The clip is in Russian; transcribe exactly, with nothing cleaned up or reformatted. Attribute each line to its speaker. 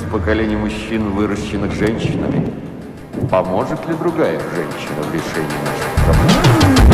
Speaker 1: поколений мужчин, выращенных женщинами? Поможет ли другая женщина в решении наших проблем?